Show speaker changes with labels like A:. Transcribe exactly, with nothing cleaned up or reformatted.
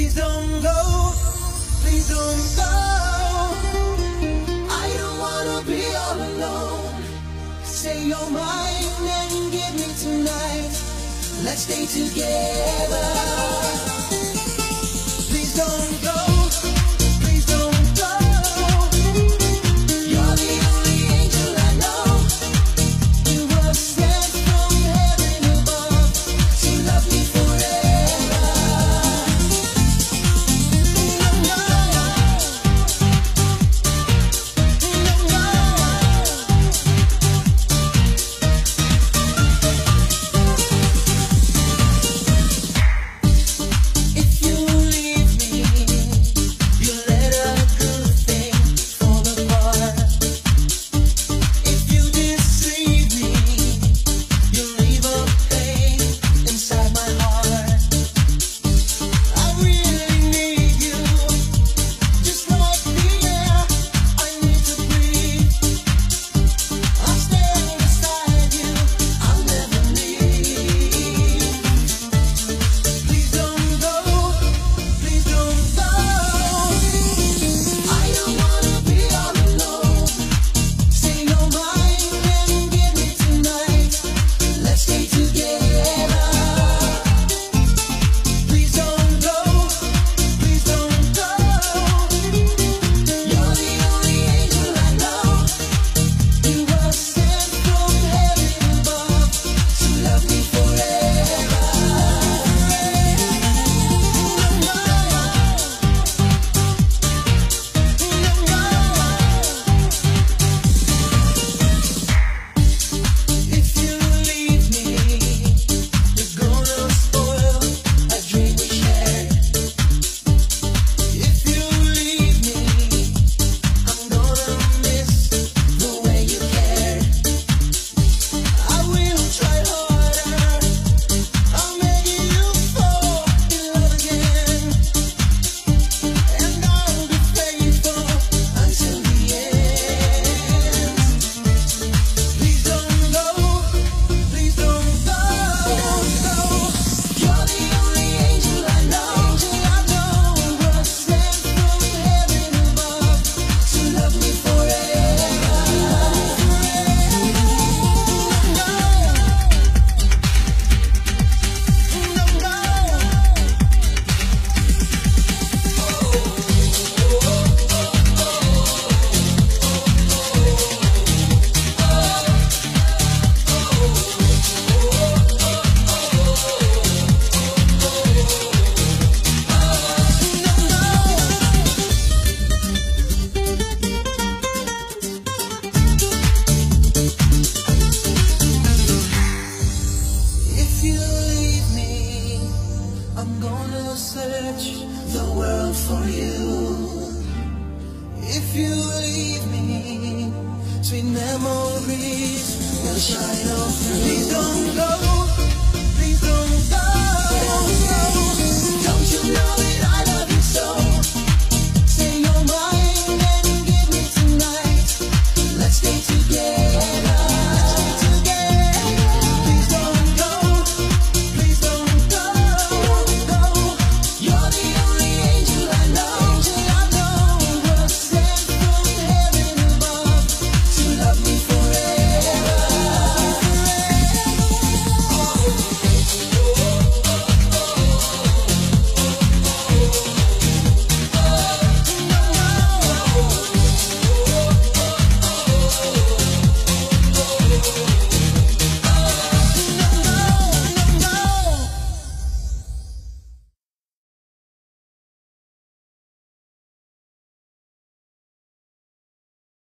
A: Please don't go, please don't go. I don't wanna be all alone. Say you're mine and give me tonight. Let's stay together. Please don't go. Search the world for you. If you leave me, sweet memories will shine on through. Please don't go, please don't go. Don't you know?